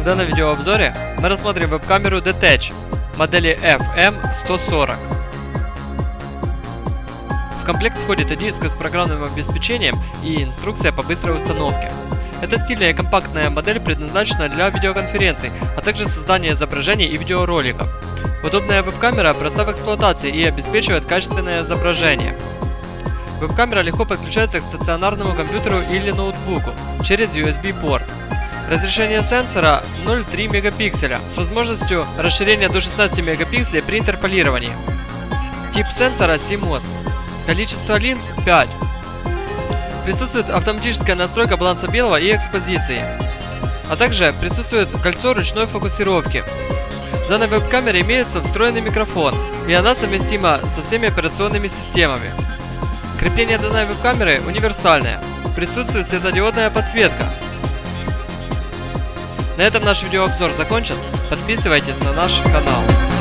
В данном видеообзоре мы рассмотрим веб-камеру Detach модели FM140. В комплект входит диски с программным обеспечением и инструкция по быстрой установке. Эта стильная и компактная модель предназначена для видеоконференций, а также создания изображений и видеороликов. Удобная веб-камера проста в эксплуатации и обеспечивает качественное изображение. Веб-камера легко подключается к стационарному компьютеру или ноутбуку через USB-порт. Разрешение сенсора 0,3 мегапикселя с возможностью расширения до 16 мегапикселей при интерполировании. Тип сенсора CMOS. Количество линз 5. Присутствует автоматическая настройка баланса белого и экспозиции. А также присутствует кольцо ручной фокусировки. В данной веб-камере имеется встроенный микрофон, и она совместима со всеми операционными системами. Крепление данной веб-камеры универсальное. Присутствует светодиодная подсветка. На этом наш видеообзор закончен. Подписывайтесь на наш канал.